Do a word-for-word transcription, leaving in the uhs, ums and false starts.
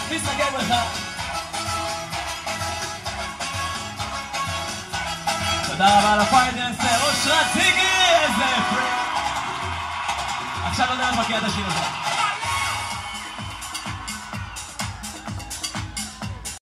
מסתכל לך. תודה רבה לפייטנסר, אושרת טיגי, איזה פרי. עכשיו לא יודע לבקר את השיר הזה.